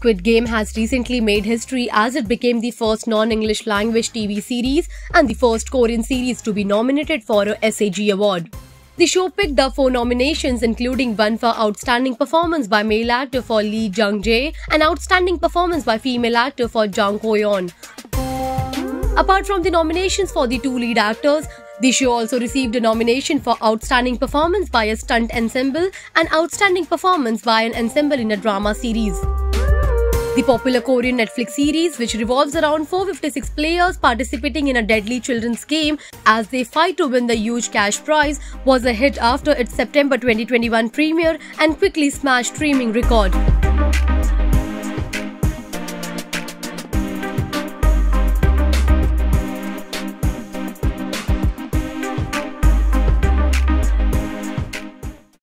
Squid Game has recently made history as it became the first non-English language TV series and the first Korean series to be nominated for a SAG award. The show picked up 4 nominations, including one for Outstanding Performance by Male Actor for Lee Jung-jae and Outstanding Performance by Female Actor for Jang Ho-yeon. Apart from the nominations for the 2 lead actors, the show also received a nomination for Outstanding Performance by a Stunt Ensemble and Outstanding Performance by an Ensemble in a Drama Series. The popular Korean Netflix series, which revolves around 456 players participating in a deadly children's game as they fight to win the huge cash prize, was a hit after its September 2021 premiere and quickly smashed streaming record.